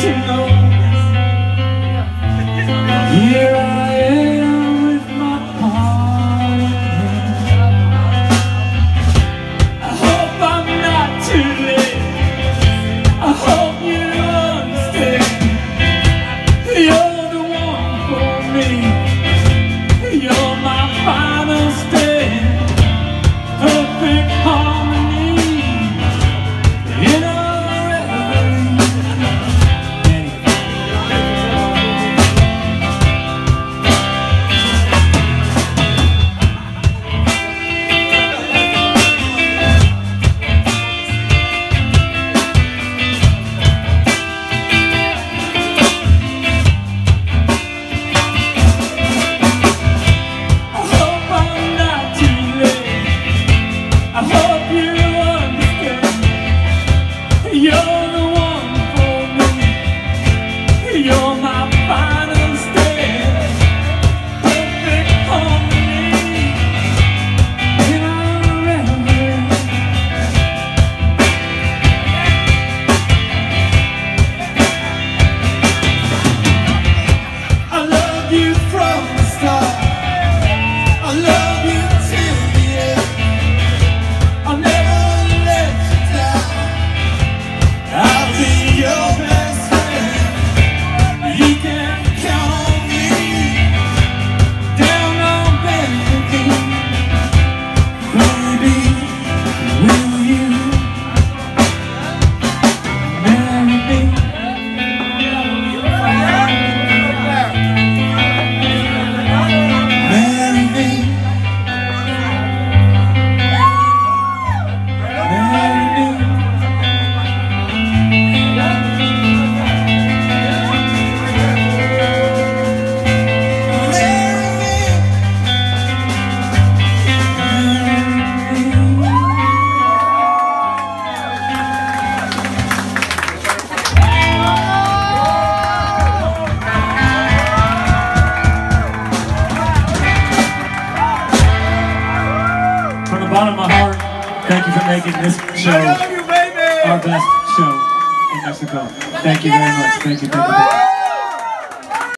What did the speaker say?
to know. Here I am with my palm in hand. I hope I'm not too late. I hope you understand. You're the one for me. You're my final stand. Perfect harmony in a you're the one for me. You're my final stand. Perfect harmony in our reverie. I love you from the start. I love you till the end. I'll never let you down. I'll be your best friend. You can count on me. Down on bended knee. Baby, will you marry me? Marry me. Marry me. From the bottom of my heart, thank you for making this show our best show in Mexico. Thank you very much. Thank you.